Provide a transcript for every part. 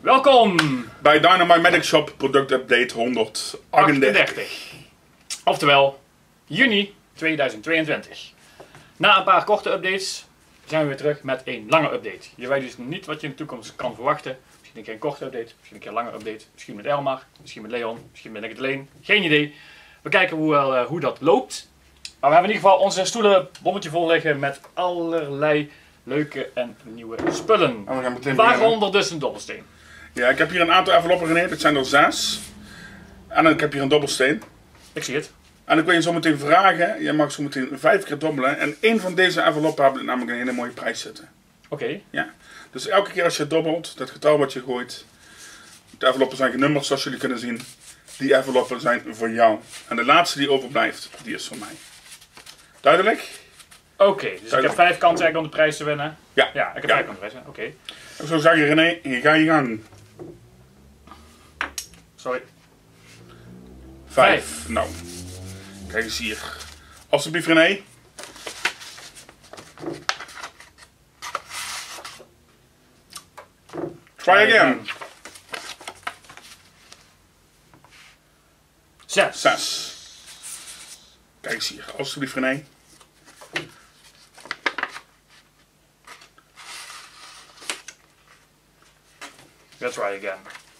Welkom bij Dynamite Magic Shop product update 138. Oftewel, juni 2022. Na een paar korte updates zijn we weer terug met een lange update. Je weet dus niet wat je in de toekomst kan verwachten. Misschien een keer een korte update, misschien een keer een lange update. Misschien met Elmar, misschien met Leon, misschien ben ik het alleen. Geen idee. We kijken hoe dat loopt. Maar we hebben in ieder geval onze stoelen bommetje vol liggen met allerlei leuke en nieuwe spullen. We gaan meteen Waaronder dus een dobbelsteen. Ja, ik heb hier een aantal enveloppen geneemd. Het zijn er 6. En ik heb hier een dobbelsteen. Ik zie het. En ik wil je zo meteen vragen. Je mag zo meteen 5 keer dobbelen. En één van deze enveloppen hebben namelijk een hele mooie prijs zitten. Oké. Ja. Dus elke keer als je dobbelt, dat getal wat je gooit. De enveloppen zijn genummerd zoals jullie kunnen zien. Die enveloppen zijn voor jou. En de laatste die overblijft, die is voor mij. Duidelijk? Oké, dus ik heb 5 kansen eigenlijk om de prijs te winnen. Ja. Ja, ik heb 5 kansen om de prijs te winnen. Oké. Ik zou zeggen, René, hier ga je gang. Sorry. 5. Nou, kijk eens hier. Alsjeblieft, René. Try again. 6. 6. Kijk eens hier. Alsjeblieft, René. Let's try again.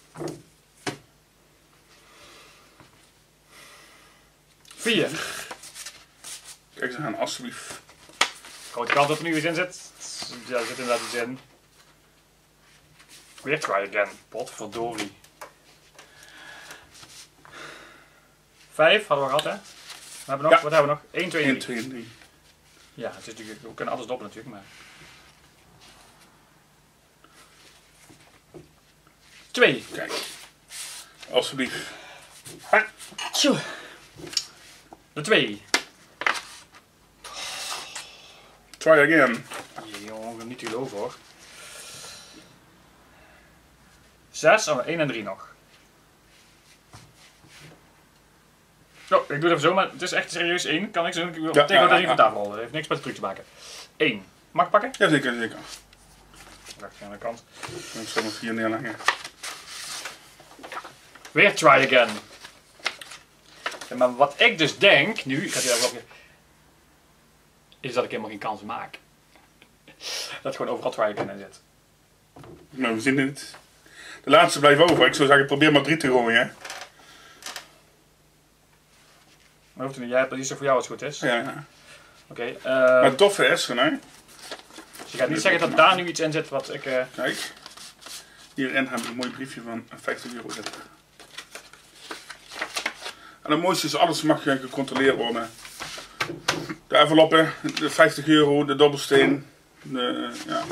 4. Kijk eens aan, alsjeblieft. Grote kans dat er nu iets in zit. Ja, er zit inderdaad iets in. Weer try again. Potverdorie. 5 hadden we gehad, hè? Wat hebben we nog? Ja. Wat hebben we nog? 1, 2 en 1, 3. 2 en 3. Ja, het is natuurlijk, we kunnen alles dobbelen natuurlijk, maar... 2. Kijk. Alsjeblieft. Tjoe. De 2. Try again. Jongen, niet te geloven hoor. 6, 1 en 3 nog. Oh, ik doe het even zo, maar het is echt serieus 1. Kan ik zo doen? Ik wil tegen dat niet van tafel rollen. Het heeft niks met de truc te maken. 1. Mag ik pakken? Jazeker, zeker. Wacht, aan de kant. Ik zal het hier neerleggen. Weer try again. Ja, maar wat ik dus denk, nu, ik ga het hier even opgeven, is dat ik helemaal geen kans maak. Dat gewoon overal try again in zit. Nou, we zien het. De laatste blijft over. Ik zou zeggen, probeer maar 3 te gooien. Maar hoeft het niet. Jij hebt precies voor jou als het goed is. Ja, ja. Oké. Maar het toffe is, René. Dus je gaat niet zeggen dat daar nu iets in zit wat ik... Kijk. Hierin heb ik een mooi briefje van 50 euro zitten. En het mooiste is, alles mag gecontroleerd worden. De enveloppen, de 50 euro, de dobbelsteen. Ja.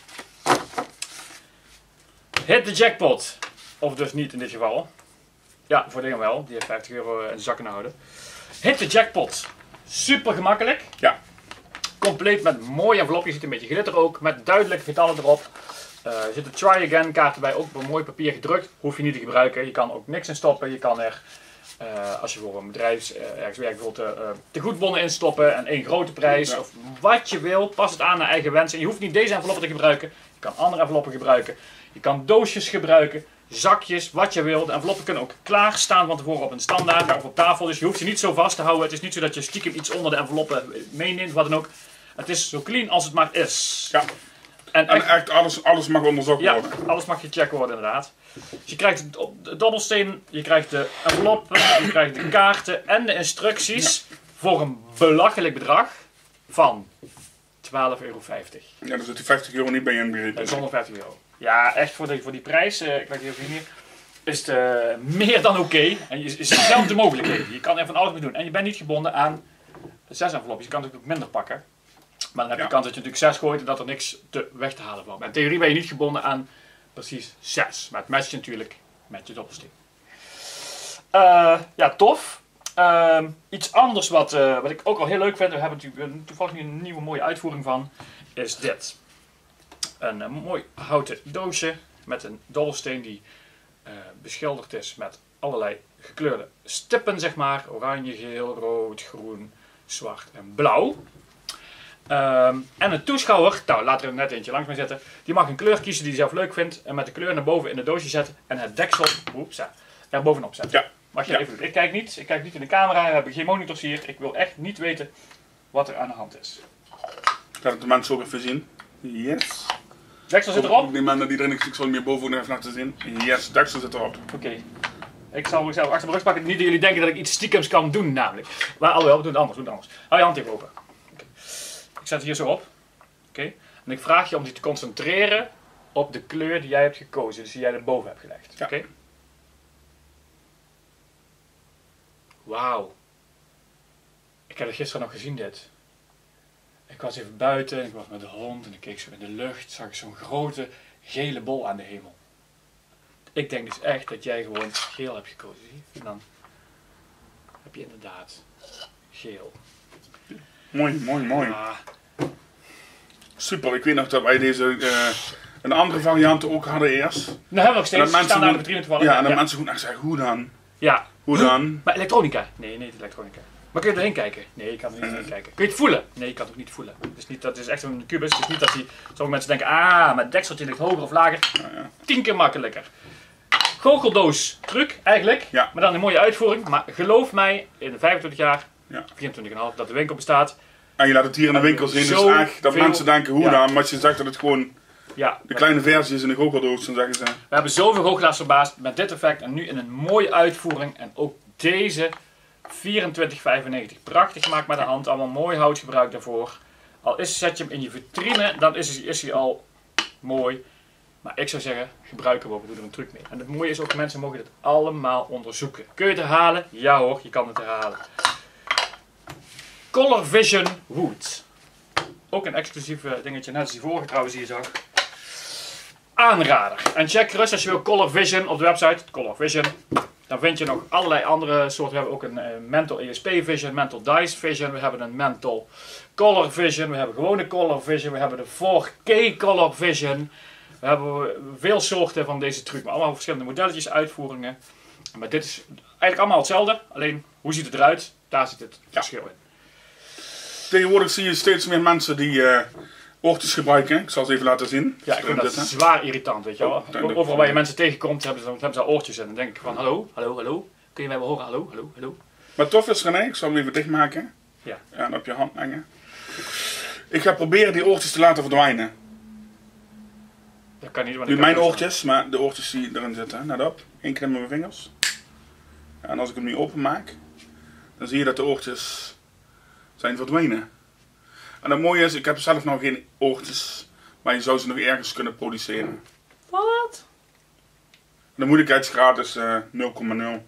Hit the jackpot. Of dus niet in dit geval. Ja, voor dingen wel. Die heeft 50 euro in de zakken houden. Hit the jackpot. Super gemakkelijk. Ja. Compleet met mooie envelopjes. Zit een beetje glitter ook. Met duidelijke getallen erop. Er zitten try again kaarten bij. Ook op een mooi papier gedrukt. Hoef je niet te gebruiken. Je kan ook niks in stoppen. Je kan er, als je voor een bedrijf ergens werkt, bijvoorbeeld te goedbonnen in stoppen. En 1 grote prijs. Ja. Of wat je wil. Pas het aan naar eigen wensen. Je hoeft niet deze enveloppen te gebruiken. Je kan andere enveloppen gebruiken. Je kan doosjes gebruiken. Zakjes, wat je wil. De enveloppen kunnen ook klaarstaan van tevoren op een standaard of op tafel. Dus je hoeft ze niet zo vast te houden. Het is niet zo dat je stiekem iets onder de enveloppen meeneemt, wat dan ook. Het is zo clean als het maar is. Ja. En echt alles mag onderzocht worden. Ja, alles mag gecheckt worden inderdaad. Dus je krijgt de dobbelsteen, je krijgt de enveloppen, je krijgt de kaarten en de instructies voor een belachelijk bedrag van 12,50 euro. Ja, dan zit die 50 euro niet bij je inbegrepen. Zonder 50 euro. Ja, echt voor die prijs, ik weet niet of je hier, is het meer dan oké. En je ziet zelf de mogelijkheden. Je kan er van alles mee doen. En je bent niet gebonden aan 6 envelopjes. Je kan natuurlijk ook minder pakken. Maar dan heb je de kans dat je natuurlijk 6 gooit en dat er niks weg te halen valt. Maar in theorie ben je niet gebonden aan precies 6. Maar het matcht natuurlijk met je dobbelsteen. Ja, tof. Iets anders wat ik ook al heel leuk vind, we hebben natuurlijk toevallig nu een nieuwe mooie uitvoering van, is dit. Een mooi houten doosje met een dobbelsteen die beschilderd is met allerlei gekleurde stippen, zeg maar. Oranje, geel, rood, groen, zwart en blauw. En een toeschouwer, nou laat er net eentje langs mij zitten, die mag een kleur kiezen die hij zelf leuk vindt. En met de kleur naar boven in het doosje zetten en het deksel er bovenop zetten. Ja. Mag je even doen. Ik kijk niet in de camera, we hebben geen monitors hier. Ik wil echt niet weten wat er aan de hand is. Laat de mensen ook even zien. Yes. Deksel zit erop? Die mannen die erin, ik zal hem hier boven nog even laten zien. Yes, deksel zit erop. Oké. Ik zal mezelf achter mijn rug pakken. Niet dat jullie denken dat ik iets stiekems kan doen namelijk. Maar alhoewel, we doen het anders. Hou je hand even open. Okay. Ik zet het hier zo op. Oké. En ik vraag je om je te concentreren op de kleur die jij hebt gekozen. Dus die jij erboven hebt gelegd. Ja. Oké. Wauw. Ik heb het gisteren nog gezien dit. Ik was even buiten en ik was met de hond en ik keek zo in de lucht. Zag ik zo'n grote gele bol aan de hemel. Ik denk dus echt dat jij gewoon geel hebt gekozen. Zie je? En dan heb je inderdaad geel. Mooi. Ah, Super, ik weet nog dat wij deze een andere variant ook hadden eerst. nou hebben we nog steeds. En Staan daar de vitrine toevallig. Ja, en dan mensen goed zeggen, hoe dan? Ja. Hoe dan? Maar elektronica? Nee, niet elektronica. Maar kun je erheen kijken? Nee, ik kan er niet heen kijken. Kun je het voelen? Nee, ik kan het ook niet voelen. Dat is echt een kubus. Het is niet dat sommige mensen denken, maar het dekseltje ligt hoger of lager. 10 keer makkelijker. Goocheldoos truc eigenlijk, Ja. maar dan een mooie uitvoering. Maar geloof mij, in de 25 jaar, Ja. 24,5 dat de winkel bestaat. En je laat het hier in de winkel zien, dus Zo echt dat veel- mensen denken, hoe Ja. dan? Maar als je zegt dat het gewoon Ja, de kleine versie is in de goocheldoos, dan zeggen ze... we hebben zoveel goochelaars verbaasd met dit effect en nu in een mooie uitvoering. En ook deze 24,95. Prachtig gemaakt met de hand, allemaal mooi hout gebruikt daarvoor. Al zet je hem in je vitrine, dan is hij al mooi. Maar ik zou zeggen, gebruik hem ook, doe er een truc mee. En het mooie is ook, mensen mogen dit allemaal onderzoeken. Kun je het herhalen? Ja hoor, je kan het herhalen. Color Vision Wood. Ook een exclusief dingetje, net als die vorige trouwens die je zag. Aanrader. En check gerust als je wil Color Vision op de website, Color Vision. Dan vind je nog allerlei andere soorten. We hebben ook een Mental ESP Vision, Mental Dice Vision. We hebben een Mental Color Vision. We hebben gewone Color Vision. We hebben de 4K Color Vision. We hebben veel soorten van deze truc. Maar allemaal verschillende modelletjes, uitvoeringen. Maar dit is eigenlijk allemaal hetzelfde. Alleen, hoe ziet het eruit? Daar zit het verschil in. Tegenwoordig zie je steeds meer mensen die oortjes gebruiken. Ik zal ze even laten zien. Ja, ik vind dat zwaar irritant, weet je wel. Overal waar je mensen tegenkomt, hebben ze al oortjes in. Dan denk ik van, hallo. Kun je mij wel horen? Hallo. Maar tof is René, ik zal hem even dichtmaken. Ja. En op je hand leggen. Ik ga proberen die oortjes te laten verdwijnen. Dat kan niet, want Niet mijn oortjes, maar de oortjes die erin zitten. Let op, 1 keer met mijn vingers. Ja, en als ik hem nu openmaak, dan zie je dat de oortjes zijn verdwenen. En het mooie is, ik heb zelf nog geen oortjes, maar je zou ze nog ergens kunnen produceren. Wat? De moeilijkheidsgraad is 0,0.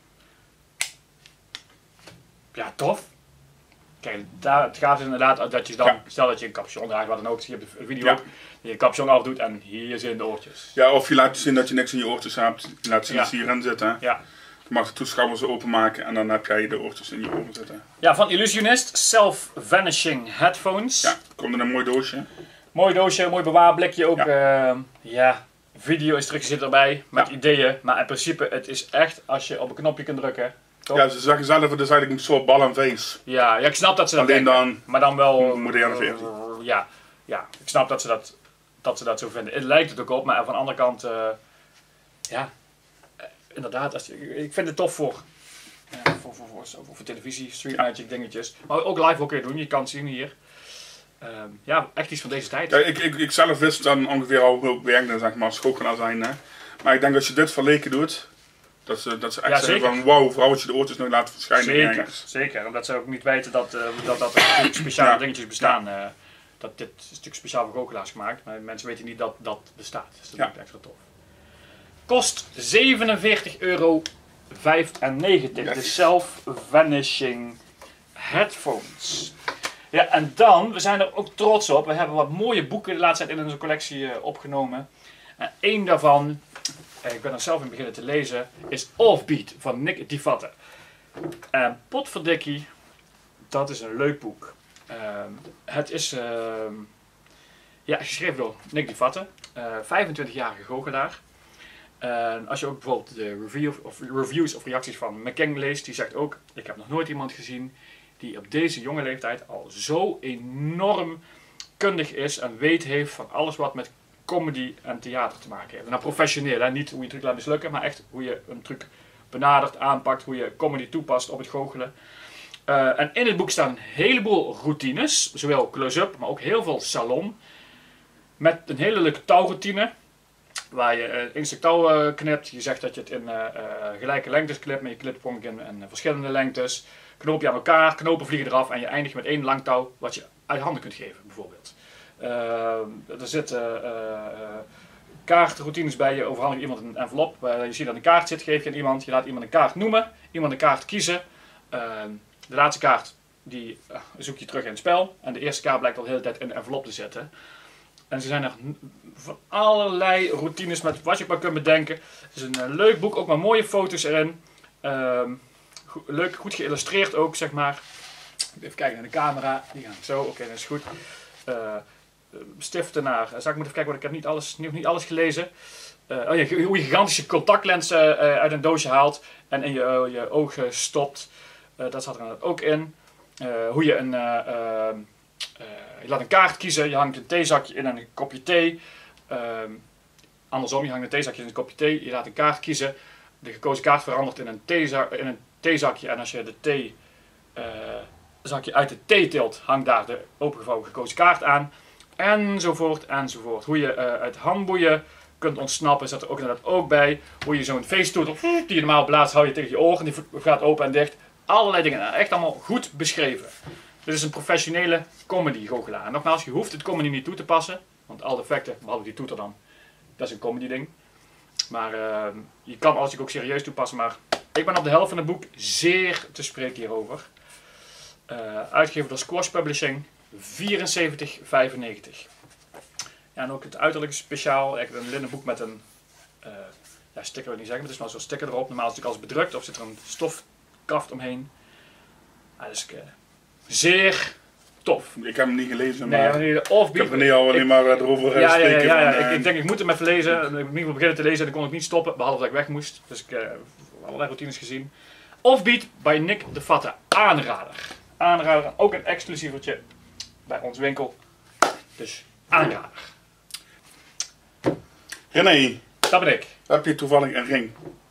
Ja, tof. Kijk, het gaat dus inderdaad dat je dan, stel dat je een capuchon draagt, wat dan ook, zie je op de video ook, dat je een capuchon afdoet en hier zijn de oortjes. Ja, of je laat zien dat je niks in je oortjes hebt. Je laat zien dat ze hierin zitten. Ja. Je mag de toeschouwer ze openmaken en dan heb jij de oortjes in je oren zitten. Ja, van Illusionist, Self-Vanishing Headphones. Ja, komt in een mooi doosje. Mooi doosje, mooi bewaarblikje ook. Video-instructies zit erbij met ideeën. Maar in principe, het is echt als je op een knopje kunt drukken. Toch? Ja, ze zeggen zelf, het is eigenlijk een soort bal en face. Ja, ik snap dat ze dat Alleen denken. dan Maar dan wel... een moderne versie. Ja, ik snap dat ze dat zo vinden. Het lijkt het ook op, maar van de andere kant... inderdaad, ik vind het tof voor televisie, Street Magic dingetjes. Maar ook live ook kun je doen, je kan het zien hier. Echt iets van deze tijd. Ja, ik zelf wist dan ongeveer al hoe ik werkte, zeg maar, als goochelaar zijn. Hè. Maar ik denk als je dit verleken doet, dat ze echt zeggen van wow, vooral als je de oortjes nog laat verschijnen. Zeker. Omdat ze ook niet weten dat er natuurlijk speciale dingetjes bestaan. Dat dit is natuurlijk speciaal voor goochelaars gemaakt, maar mensen weten niet dat dat bestaat. Dus dat is extra tof. Kost €47,95. De Self-Vanishing Headphones. Ja, en dan, we zijn er ook trots op. We hebben wat mooie boeken de laatste tijd in onze collectie opgenomen. En één daarvan, ik ben er zelf in beginnen te lezen, is Offbeat van Nick DiFatte. En potverdikkie, dat is een leuk boek. Het is geschreven door Nick DiFatte, 25-jarige goochelaar. En als je ook bijvoorbeeld de reviews of reacties van McKing leest, die zegt ook, ik heb nog nooit iemand gezien die op deze jonge leeftijd al zo enorm kundig is en weet heeft van alles wat met comedy en theater te maken heeft. En nou professioneel, hè? Niet hoe je truc laat mislukken, maar echt hoe je een truc benadert, aanpakt, hoe je comedy toepast op het goochelen. En in het boek staan een heleboel routines, zowel close-up, maar ook heel veel salon. Met een hele leuke touwroutine, waar je een stuk touw knipt. Je zegt dat je het in gelijke lengtes knipt, maar je knipt gewoon in verschillende lengtes. Knoop je aan elkaar, knopen vliegen eraf en je eindigt met één lang touw wat je uit handen kunt geven, bijvoorbeeld. Er zitten kaartroutines bij, je overhandigt iemand een envelop. Je ziet dat een kaart zit, geef je aan iemand, je laat iemand een kaart noemen, iemand een kaart kiezen. De laatste kaart die zoek je terug in het spel en de eerste kaart blijkt al de hele tijd in de envelop te zitten. En ze zijn er van allerlei routines met wat je maar kunt bedenken. Het is een leuk boek, ook met mooie foto's erin. Leuk, goed geïllustreerd ook, zeg maar. Even kijken naar de camera. Die gaan zo, oké, dat is goed. Stiften naar. Zal ik moeten even kijken, want ik heb nog niet alles gelezen. Hoe je gigantische contactlenzen uit een doosje haalt en in je ogen stopt. Dat zat er ook in. Hoe je je laat een kaart kiezen, je hangt een theezakje in en een kopje thee. Andersom, je hangt een theezakje in een kopje thee, je laat een kaart kiezen. De gekozen kaart verandert in een theezakje en als je de theezakje uit de thee tilt, hangt daar de opengevouwen gekozen kaart aan. Enzovoort, enzovoort. Hoe je uit handboeien kunt ontsnappen, zat er ook inderdaad ook bij. Hoe je zo'n feesttoeter, die je normaal blaast, hou je tegen je ogen, die gaat open en dicht. Allerlei dingen, echt allemaal goed beschreven. Dit is een professionele comedy-goochelaar. En nogmaals, je hoeft het comedy niet toe te passen, want alle effecten, behalve die toeter dan, dat is een comedy-ding. Maar je kan alles ook serieus toepassen, maar ik ben op de helft van het boek zeer te spreken hierover. Uitgegeven door Squash Publishing, €74,95. Ja, en ook het uiterlijk is speciaal. Eigenlijk een linnen boek met een sticker wil ik niet zeggen, maar het is wel zo'n sticker erop. Normaal is het natuurlijk als bedrukt of zit er een stofkaft omheen. Dus zeer tof. Ik heb hem niet gelezen, maar nee, ik heb René al alleen maar erover spreken. Ja. Ik denk, ik moet hem even lezen. Ik moet beginnen te lezen en dan kon ik niet stoppen, behalve dat ik weg moest. Dus ik heb allerlei routines gezien. Offbeat bij Nick de Vatte. Aanrader. Aanrader, ook een exclusievertje bij ons winkel. Dus aanrader. René, Dat ben ik. heb je toevallig een ring?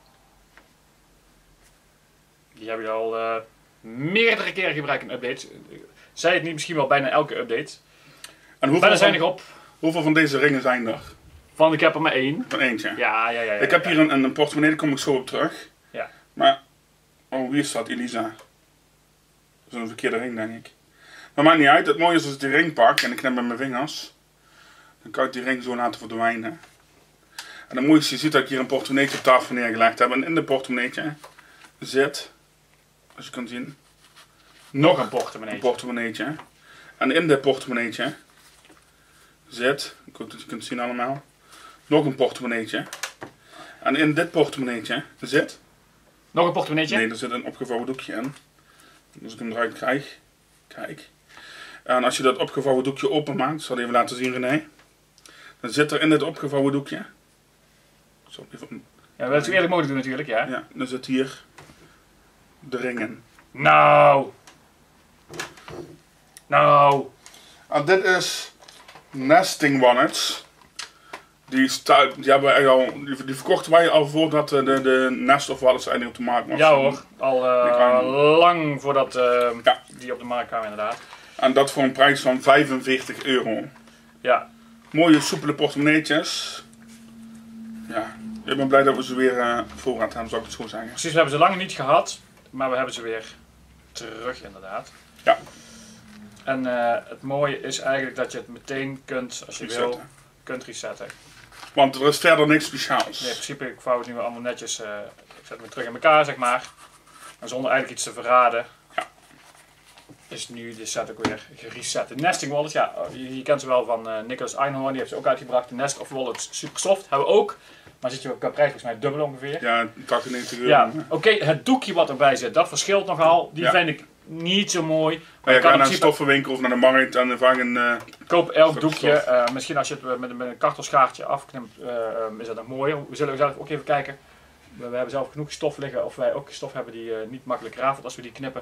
Die heb je al meerdere keren gebruikt in updates. Zij het niet, misschien wel bijna elke update. En Bijna zijn nog op. hoeveel van deze ringen zijn er? Van ik heb er maar één. Van eentje? Ja. Ik heb hier een portemonnee, daar kom ik zo op terug. Ja. Maar, hier staat Elisa. Dat is een verkeerde ring, denk ik. Maar maakt niet uit. Het mooie is als ik die ring pak en ik knip met mijn vingers. Dan kan ik die ring zo laten verdwijnen. En het mooiste, je ziet dat ik hier een portemonneetje op tafel neergelegd heb. En in de portemonneetje zit, als je kunt zien, Nog een portemonnee. een portemonneetje. En in dit portemonneetje zit, ik hoop dat je kunt zien allemaal, nog een portemonneetje. En in dit portemonneetje zit, Nog een portemonneetje? nee, er zit een opgevouwen doekje in. Als ik hem eruit krijg, kijk. En als je dat opgevouwen doekje openmaakt, ik zal het even laten zien René. Dan zit er in dit opgevouwen doekje. Zo, even, Ja, we willen het zo eerlijk mogelijk doen natuurlijk, ja. ja, dan zit hier de ring in. Nou. En dit is Nesting Wallets. Die hebben wij die verkochten wij al voordat de Nest of Wallets eigenlijk op de markt was. Ja hoor, al lang voordat Ja. die op de markt kwamen inderdaad. En dat voor een prijs van €45. Ja, Mooie soepele portemonneetjes. Ja, ik ben blij dat we ze weer voorraad hebben, zou ik het zo zeggen. precies, we hebben ze lang niet gehad, maar we hebben ze weer terug inderdaad. Ja. En het mooie is eigenlijk dat je het meteen kunt, als je wil, Resetten. kunt resetten. Want er is verder niks speciaals. Nee, in principe, ik vouw het nu weer allemaal netjes, ik zet me terug in elkaar zeg maar. En zonder eigenlijk iets te verraden, Ja. is nu de set ook weer gereset. De Nesting Wallets, ja, je kent ze wel van Nicholas Einhorn, die heeft ze ook uitgebracht. De Nest of Wallets Super Soft hebben we ook. Maar zit je qua prijs volgens mij dubbel ongeveer. Ja, €98. Ja, oké, het doekje wat erbij zit, dat verschilt nogal. Die Ja. vind ik niet zo mooi. Maar Maar je je kan gaat in naar een principe stoffenwinkel of naar de markt en vaak een... koop elk Stof. doekje. Misschien als je het met een kartelschaartje afknipt, is dat nog mooier. We zullen zelf ook even kijken. We hebben zelf genoeg stof liggen, of wij ook stof hebben die niet makkelijk rafelt als we die knippen.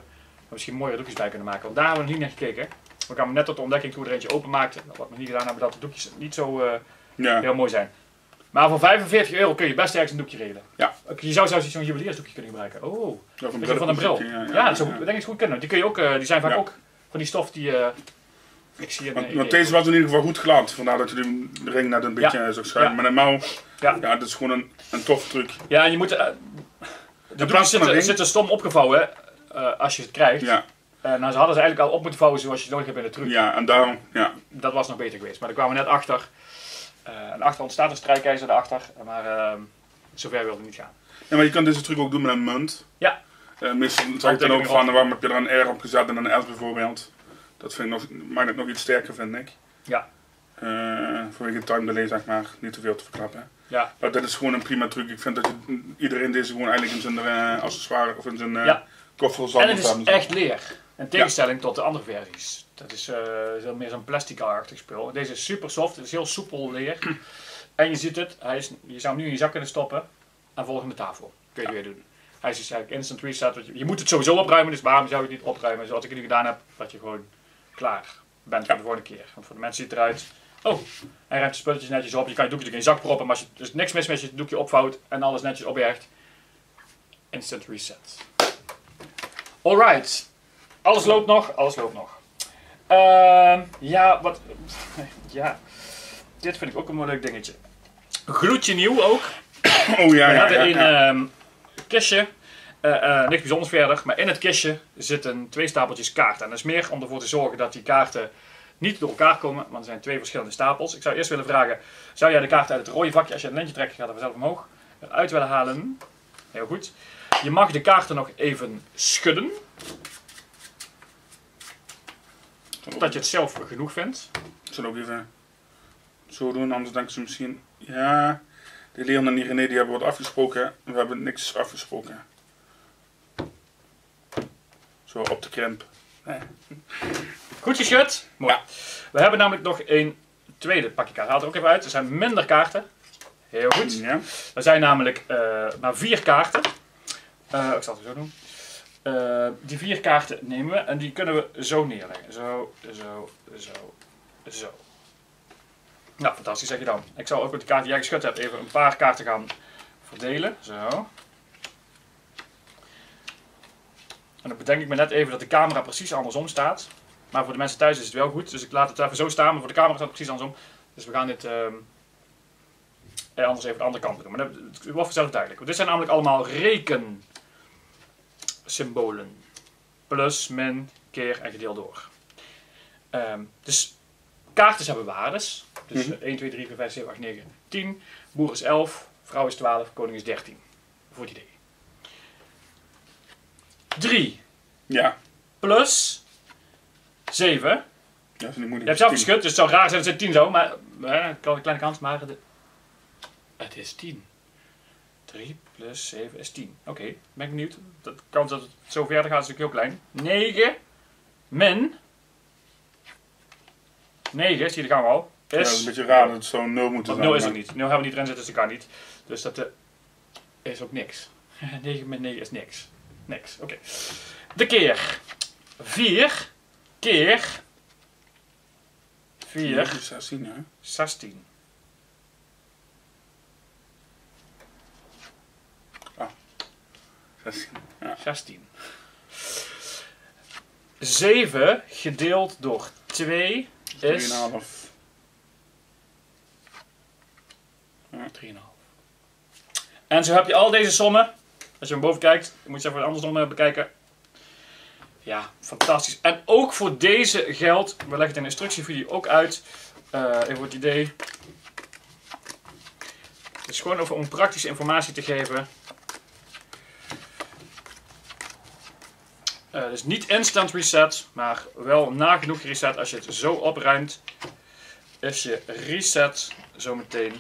misschien mooiere doekjes bij kunnen maken. Want daar hebben we nog niet naar gekeken. We kwamen net tot de ontdekking toen we er eentje open maakten. Wat we niet gedaan hebben, dat de doekjes niet zo heel mooi zijn. Maar voor €45 kun je best ergens een doekje regelen. Ja. Je zou zelfs zo'n juweliersdoekje kunnen gebruiken. Oh, Ja, van een bril. Ja, dat zou denk ik goed kunnen. Die kun je ook, die zijn vaak ook van die stof die... ik zie want deze was in ieder geval goed glad. Vandaar dat je de ring net een beetje zag schuiven. Ja. Maar een mouw, ja, dat is gewoon een toffe truc. Ja, en je moet... de doekjes zitten stom opgevouwen als je het krijgt. Ja. Nou, ze hadden ze eigenlijk al op moeten vouwen zoals je het nodig hebt in de truc. Ja, en daarom, ja. Dat was nog beter geweest. Maar daar kwamen we net achter. En achter ontstaat een strijkijzer erachter. Maar zover wilde ik niet gaan. Ja, maar je kan deze truc ook doen met een munt. Ja. Meestal zou ik dan ook van, waarom heb je er een R op gezet en een S bijvoorbeeld. Dat vind ik maakt het nog iets sterker, vind ik. Ja. Vanwege het time delay, zeg maar, niet te veel te verklappen. Ja. Maar dat is gewoon een prima truc. Ik vind dat iedereen deze gewoon eigenlijk in zijn accessoire of in zijn koffer zal En het hebben. is echt leer. In tegenstelling tot de andere versies. Dat is veel meer zo'n plastic-achtig spul. Deze is super soft, het is heel soepel leer. En je ziet het, je zou hem nu in je zak kunnen stoppen en volgende tafel. Kun je het weer doen. Hij is dus eigenlijk instant reset. Je moet het sowieso opruimen, dus waarom zou je het niet opruimen zoals ik het nu gedaan heb, dat je gewoon klaar bent voor de volgende keer. Want voor de mensen ziet het eruit. Oh, hij ruimt de spulletjes netjes op. Je kan je doekje in je zak proppen, maar als je dus niks mis met je het doekje opvouwt en alles netjes opbergt. Instant reset. Alright. Alles loopt nog, alles loopt nog. Ja, wat... Ja, dit vind ik ook een leuk dingetje. Gloedje nieuw ook. Oh ja, We ja, hebben ja, een kistje. Niks bijzonders verder, maar in het kistje zitten 2 stapeltjes kaarten. En dat is meer om ervoor te zorgen dat die kaarten niet door elkaar komen, want er zijn 2 verschillende stapels. Ik zou eerst willen vragen, zou jij de kaart uit het rode vakje, als je een lintje trekt, gaat er vanzelf omhoog, eruit willen halen? Heel goed. Je mag de kaarten nog even schudden. Dat je het zelf genoeg vindt. Ik zal ook even zo doen, anders denken ze misschien... Ja, die Leon en die René die hebben wat afgesproken. We hebben niks afgesproken. Zo op de krimp. Nee. Goed geschud? Mooi. Ja. We hebben namelijk nog een tweede pakje kaarten. Haal er ook even uit. Er zijn minder kaarten. Heel goed. Ja. Er zijn namelijk maar 4 kaarten. Ik zal het zo doen. Die 4 kaarten nemen we en die kunnen we zo neerleggen. Zo, zo, zo, zo. Nou, fantastisch zeg je dan. Ik zal ook met de kaart die jij geschud hebt even een paar kaarten gaan verdelen. Zo. En dan bedenk ik me net even dat de camera precies andersom staat. Maar voor de mensen thuis is het wel goed. Dus ik laat het even zo staan, maar voor de camera staat het precies andersom. Dus we gaan dit anders even de andere kant doen. Maar het wordt vanzelf duidelijk. Want dit zijn namelijk allemaal rekensymbolen. Plus, min, keer en gedeeld door. Dus kaarten hebben waardes. Dus 1, 2, 3, 4, 5, 7, 8, 9, 10. Boer is 11, vrouw is 12, koning is 13. Voor het idee. 3 Ja. plus 7. Ja, dat is niet moeilijk. Je hebt zelf geschud, dus het zou raar zijn als het 10 zo, maar een kleine kans, maar het is 10. 3 plus 7 is 10. Oké, ben ik benieuwd. De kans dat het zo verder gaat is natuurlijk heel klein. 9 min 9, zie je, daar gaan we al. Ja, dat is een beetje raar dat het zo 0 moet zijn. 0 is er niet. 0 hebben we niet erin zitten, dus dat kan niet. Dus dat is ook niks. 9 min 9 is niks. Niks, oké. De keer 4 keer 4. Ja, 16, hè? 16. Ah, 16. Ja. 16. 7 gedeeld door 2 is 3,5. 3,5. En zo heb je al deze sommen. Als je hem boven kijkt, moet je even andersom bekijken. Ja, fantastisch. En ook voor deze geldt, we leggen het in de instructievideo ook uit. Even voor het idee. Het is gewoon om praktische informatie te geven. Dus niet instant reset, maar wel nagenoeg reset. Als je het zo opruimt, is je reset zometeen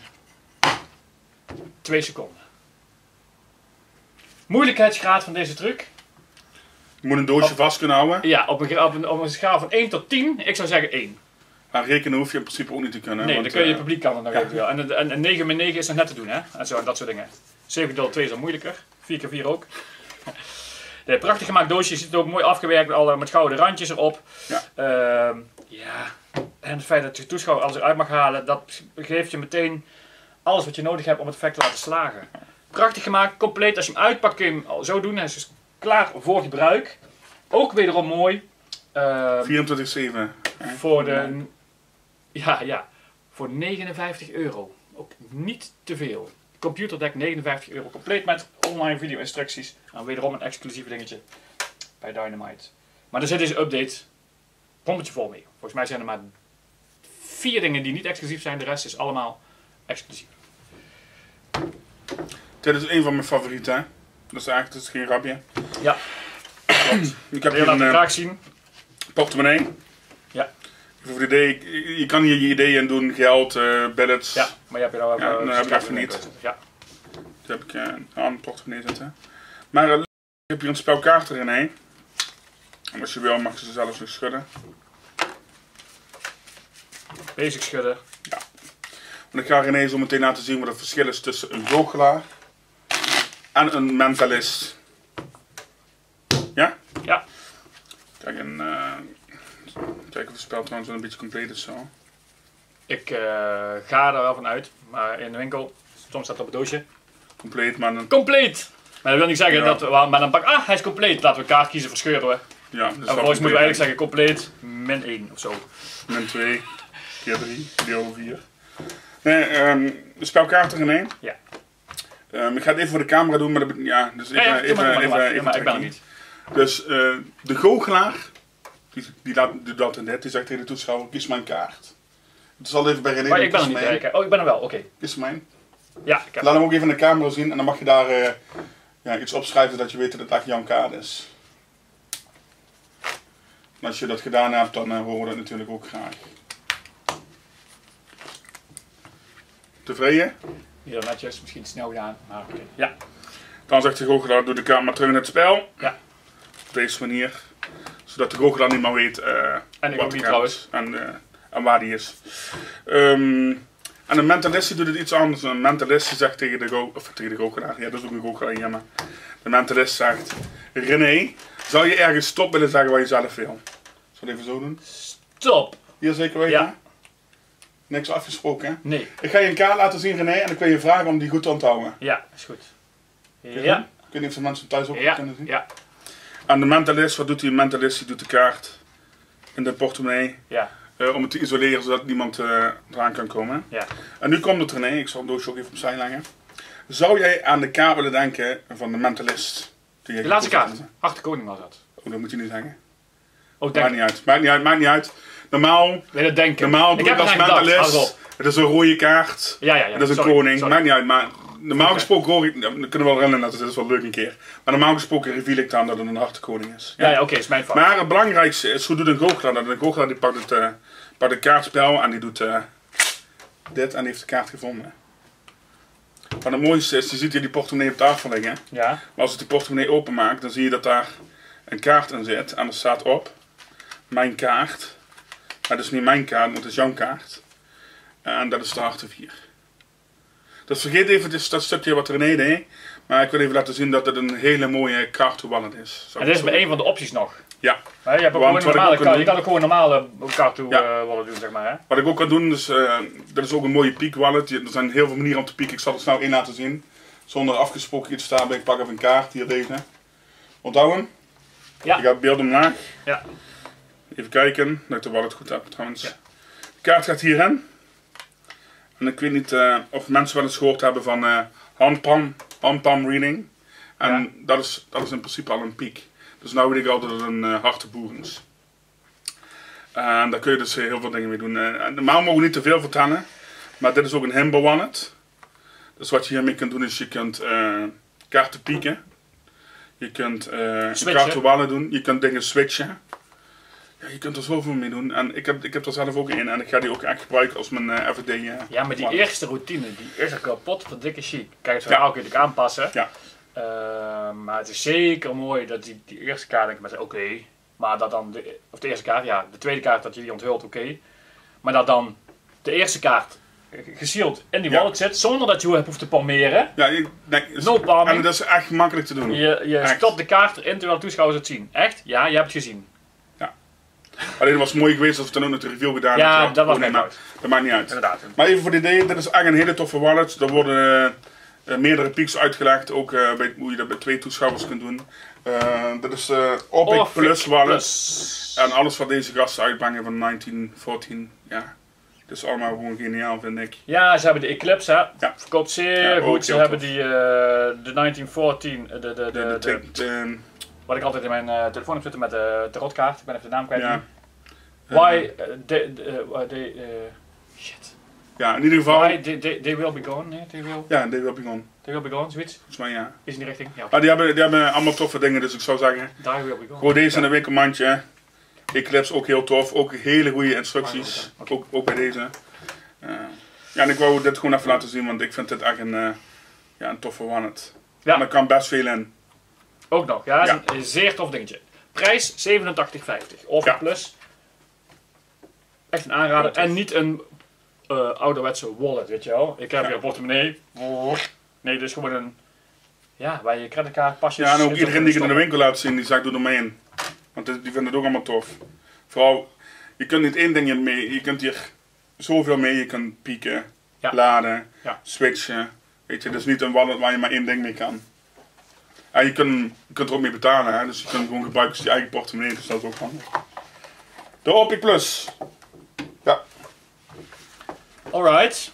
2 seconden. Moeilijkheidsgraad van deze truc? Je moet een doosje vast kunnen houden. Ja, op een schaal van 1 tot 10, ik zou zeggen 1. Maar rekenen hoef je in principe ook niet te kunnen. Nee, want, dan kun je publiek kan het nog eventueel. En 9 min 9 is nog net te doen, hè? En dat soort dingen. 7 deel 2 is al moeilijker. 4 keer 4 ook. De prachtig gemaakt doosje, je ziet het ook mooi afgewerkt met gouden randjes erop. Ja. Ja, en het feit dat je toeschouwer alles eruit mag halen, dat geeft je meteen alles wat je nodig hebt om het effect te laten slagen. Prachtig gemaakt, compleet. Als je hem uitpakt kun je hem zo doen. Hij is dus klaar voor gebruik. Ook wederom mooi. 24/7. Voor de... Ja, voor €59. Ook niet te veel. Computerdeck €59. Compleet met online video instructies. En wederom een exclusief dingetje bij Dynamite. Maar er zit deze update bommetje vol mee. Volgens mij zijn er maar 4 dingen die niet exclusief zijn. De rest is allemaal exclusief. Dit is een van mijn favorieten. Hè? Dat is geen grapje. Ja. Klopt. Ik heb Je hier laat het een graag zien. portemonnee. Ja. Voor de idee, je kan hier je ideeën doen, geld, billets. Ja, maar je hebt er Ja, dat heb ik even niet. Ja. Daar heb ik een portemonnee zitten. Maar ik heb hier een spel kaarten erin. Hè? En als je wil mag je ze zelfs nog schudden. Basic schudden. Ja. Want ik ga René zo meteen laten zien wat het verschil is tussen een goochelaar en een mentalist. Ja? Ja. Kijk, kijk of het spel trouwens wel een beetje compleet is zo. Ik ga er wel van uit, maar in de winkel, soms staat het op het doosje. Compleet, maar dan... Compleet! Maar dat wil niet zeggen Ja. dat we, maar dan pak hij is compleet. Laten we kaart kiezen, verscheuren we. Ja, dus En vervolgens moeten we eigenlijk zeggen compleet, -1 of zo. Min 2, keer 3, deel 4. Nee, de spelkaarten in één. Ja. Ik ga het even voor de camera doen, maar dat, ja, dus even, maar ik ben er niet. Dus de goochelaar, die doet dit, die zegt tegen de toeschouwer, kies mijn kaart. Het zal even bij René. Maar ik ben er niet. Kijken. Oh, ik ben er wel, oké. Kies mijn. Ja, ik heb Laat hem ook even in de camera zien en dan mag je daar iets opschrijven dat je weet dat het echt jouw kaart is. En als je dat gedaan hebt, dan horen we dat natuurlijk ook graag. Tevreden? hier netjes, misschien snel gedaan, maar oké. Ja. Dan zegt de goochelaar, doe de kaart maar terug in het spel. Ja. Op deze manier. Zodat de goochelaar niet meer weet En ik wat ook de niet kaart is en waar die is. En een mentalist doet het iets anders. Een mentalist zegt tegen de goochelaar, ja dat is ook een goochelaar, ja, maar de mentalist zegt, René, zou je ergens stop willen zeggen waar je zelf wil? Zal ik even zo doen? Stop! Hier zeker weten? Ja. Niks afgesproken, hè? Nee. Ik ga je een kaart laten zien, René, en ik wil je vragen om die goed te onthouden. Ja, is goed. Kun je Ja. doen? Ik weet niet of de mensen thuis ook Ja. kunnen zien. Ja. En de mentalist, wat doet die mentalist? Die doet de kaart in de portemonnee. Ja. Om het te isoleren zodat niemand eraan kan komen. Ja. En nu komt het René, ik zal het doosje ook even opzij leggen. Zou jij aan de kaart willen denken van de mentalist? Die De laatste kaart. Achterkoning was dat. Oh, dat moet je niet zeggen. Oh, Maakt niet uit. Maakt niet uit. Normaal wil het denken. doe ik als mentalist. Het is een rode kaart. Ja. Dat is een Sorry, koning. sorry. Maakt niet uit. Maar normaal gesproken hoor ik, we kunnen wel rennen, dat is wel leuk een keer. Maar normaal gesproken reveal ik dan dat het een hartenkoning is. Ja, oké, is mijn fout. Maar het belangrijkste is, hoe doet een goochelaar dat? Een goochelaar die pakt het kaartspel en die doet dit en die heeft de kaart gevonden. Maar het mooiste is, je ziet hier die portemonnee op tafel liggen. Ja. Maar als ik die portemonnee openmaak, dan zie je dat daar een kaart in zit. En er staat op, mijn kaart. Maar dat is niet mijn kaart, want het is jouw kaart. En dat is de harten 4. Dus vergeet even dat stukje wat René deed. Maar ik wil even laten zien dat het een hele mooie card to wallet is. En dit is bij een van de opties nog. Ja. Maar je hebt ook Want gewoon wat ik ook kan je kan ook gewoon een normale card to Ja. wallet doen, zeg maar. Hè? Wat ik ook kan doen, dus, dat is ook een mooie peak wallet. Er zijn heel veel manieren om te pieken. Ik zal er snel één laten zien. Zonder afgesproken iets te staan. Ik pak even een kaart, hier deze. Onthoud hem. Ja. Ik ga het beeld omlaag. Ja. Even kijken, dat ik de wallet goed heb trouwens. Ja. De kaart gaat hierin. En ik weet niet of mensen wel eens gehoord hebben van handpalm reading. En Ja. dat is in principe al een piek. Dus nu weet ik al dat het een hartenboer is. En daar kun je dus heel veel dingen mee doen. Normaal mogen we niet te veel vertellen. Maar dit is ook een Himbo wallet. Dus wat je hiermee kunt doen is je kunt kaarten pieken. Je kunt kaarten wallet doen. Je kunt dingen switchen. Ja, je kunt er zoveel mee doen. En ik heb er zelf ook in. En ik ga die ook echt gebruiken als mijn FD. Ja, maar die eerste routine, die is er kapot van dikke chic. Kijk, het Ja. verhaal kun je natuurlijk aanpassen. Ja. Maar het is zeker mooi dat die eerste kaart, denk ik maar, oké. Maar dat dan, of de eerste kaart, ja, de tweede kaart dat je die onthult, oké. Maar dat dan de eerste kaart gesealed in die Ja. wallet zit, zonder dat je hoeft te palmeren. Ja, No palming. en dat is echt makkelijk te doen. Je Echt. stopt de kaart erin terwijl de toeschouwers het zien. Echt? Ja, je hebt het gezien. Alleen het was mooi geweest als we dan ook nog de review gedaan Ja, hadden. dat was Nee, net maar uit. dat maakt niet uit. Inderdaad. Maar even voor de idee, dit is echt een hele toffe wallet. Er worden meerdere peaks uitgelegd, ook hoe je dat bij 2 toeschouwers kunt doen. Dat is de Opic Plus wallet. Plus. En alles wat deze gasten uitbrengen van 1914, ja. Dat is allemaal gewoon geniaal, vind ik. Ja, ze hebben de Eclipse, hè. Ja. Verkoopt zeer Ja, ook goed. Ze heel hebben tof. de 1914, wat ik altijd in mijn telefoon heb zitten met de tarotkaart. Ik ben even de naam kwijt. ja. Why, shit. Ja, in ieder geval. Why, they will be gone. Nee, Ja, die heb ik gewoon. they will be gone, zoiets. Volgens mij ja. Is in die richting? Ja. Maar die hebben allemaal toffe dingen, dus ik zou zeggen. Die will be gone. Gewoon deze in Ja. een winkelmandje. Eclipse ook heel tof. Ook hele goede instructies. Oké. Ook bij deze. Ja, en ik wou dit gewoon even laten zien, want ik vind dit echt een toffe wallet. Ja. En er kan best veel in. Ook nog, ja. Ja. Is een zeer tof dingetje. Prijs 87,50. Opic Ja. Plus. Echt een aanrader. En niet een ouderwetse wallet, weet je wel. Ik heb Ja. hier een portemonnee. Nee, dus gewoon een... Ja, waar je creditcard, pasjes... Ja, en ook in iedereen die het in de stoppen. winkel laat zien, die zegt doe er mee in. Want die vinden het ook allemaal tof. Vooral, je kunt niet één ding mee. Je kunt hier zoveel mee. Je kunt pieken, Ja. laden, Ja. switchen. Weet je, het is niet een wallet waar je maar één ding mee kan. En je kunt er ook mee betalen, hè? Dus je kunt gewoon gebruiken als je eigen portemonnee, dus dat is ook handig. De Opic Plus. Ja, Alright.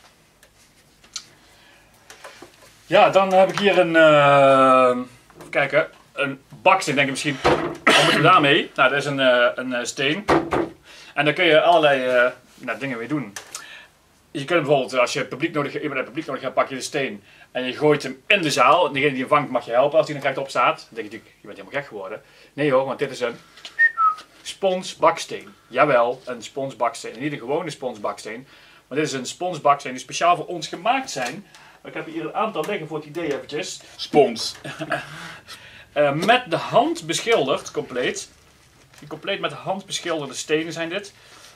Ja, dan heb ik hier een... even kijken. Een baksteen, denk ik misschien. Wat moeten we daarmee? Nou, dat is een steen. En daar kun je allerlei dingen mee doen. Je kunt bijvoorbeeld, als je iemand uit het publiek nodig hebt, pak je de steen. En je gooit hem in de zaal. En degene die hem vangt mag je helpen als hij er rechtop staat. Dan denk je natuurlijk, je bent helemaal gek geworden. Nee hoor, want dit is een sponsbaksteen. Jawel, een sponsbaksteen. Niet een gewone sponsbaksteen. Maar dit is een sponsbaksteen die speciaal voor ons gemaakt zijn. Ik heb hier een aantal liggen voor het idee eventjes. spons. Met de hand beschilderd, compleet. Compleet met de hand beschilderde stenen zijn dit.